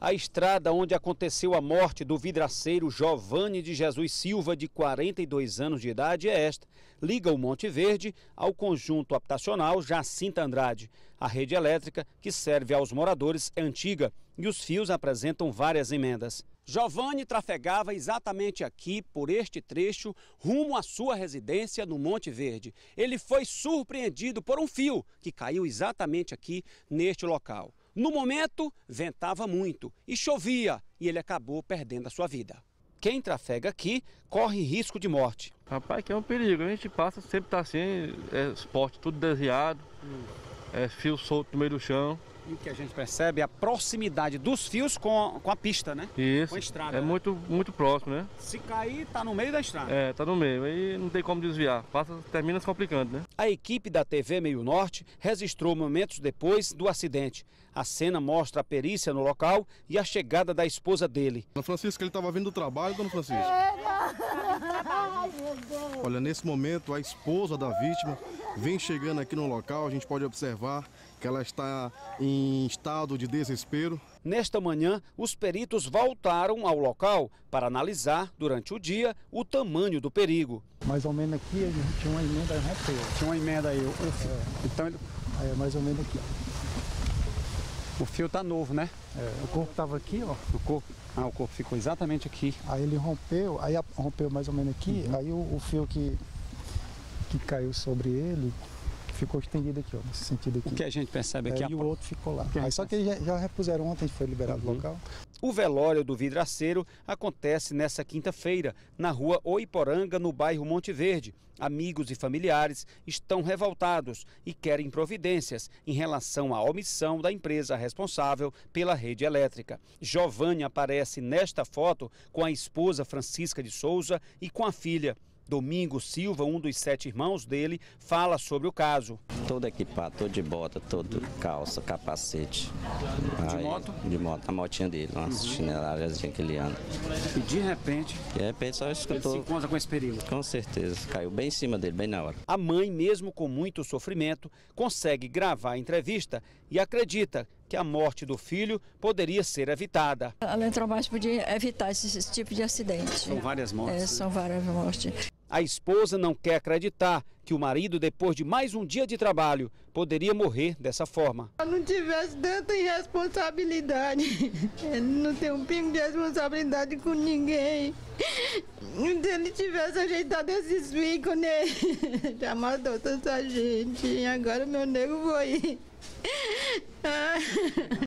A estrada onde aconteceu a morte do vidraceiro Jovane de Jesus Silva, de 42 anos de idade, é esta. Liga o Monte Verde ao conjunto habitacional Jacinta Andrade. A rede elétrica que serve aos moradores é antiga e os fios apresentam várias emendas. Jovane trafegava exatamente aqui, por este trecho, rumo à sua residência no Monte Verde. Ele foi surpreendido por um fio que caiu exatamente aqui neste local. No momento, ventava muito e chovia e ele acabou perdendo a sua vida. Quem trafega aqui corre risco de morte. Rapaz, que é um perigo. A gente passa, sempre tá assim, poste tudo desviado, fio solto no meio do chão. E o que a gente percebe é a proximidade dos fios com a pista, né? Isso, com a estrada. É muito próximo, né? Se cair, tá no meio da estrada. Tá no meio, aí não tem como desviar. Termina se complicando, né? A equipe da TV Meio Norte registrou momentos depois do acidente. A cena mostra a perícia no local e a chegada da esposa dele. Dona Francisca, ele estava vindo do trabalho, Dona Francisca? Olha, nesse momento, a esposa da vítima vem chegando aqui no local. A gente pode observar que ela está em estado de desespero. Nesta manhã, os peritos voltaram ao local para analisar, durante o dia, o tamanho do perigo. Mais ou menos aqui, a gente tinha uma emenda, rompeu. Tinha uma emenda aí. Então, aí é mais ou menos aqui, ó. O fio tá novo, né? O corpo estava aqui, ó. O corpo ficou exatamente aqui. Aí ele rompeu, rompeu mais ou menos aqui, aí o fio que caiu sobre ele ficou estendido aqui, ó, nesse sentido aqui. O que a gente percebe aqui... E o outro ficou lá. Aí só que eles já repuseram ontem, foi liberado do local. O velório do vidraceiro acontece nessa quinta-feira, na rua Oiporanga, no bairro Monte Verde. Amigos e familiares estão revoltados e querem providências em relação à omissão da empresa responsável pela rede elétrica. Jovane aparece nesta foto com a esposa Francisca de Souza e com a filha. Domingos Silva, um dos 7 irmãos dele, fala sobre o caso. Todo equipado, todo de bota, todo calça, capacete. De moto? De moto, a motinha dele, uma chinelagem que ele anda. E de repente só escutou. Ele se encontra com esse perigo. Com certeza, caiu bem em cima dele, bem na hora. A mãe, mesmo com muito sofrimento, consegue gravar a entrevista e acredita que a morte do filho poderia ser evitada. A Eletrobras podia evitar esse tipo de acidente. São várias mortes. São várias mortes. A esposa não quer acreditar que o marido, depois de mais um dia de trabalho, poderia morrer dessa forma. Se eu não tivesse tanta irresponsabilidade, ele não tem um pingo de responsabilidade com ninguém. Se ele tivesse ajeitado esses ficos, né? Já matou tanta gente. E agora meu nego foi.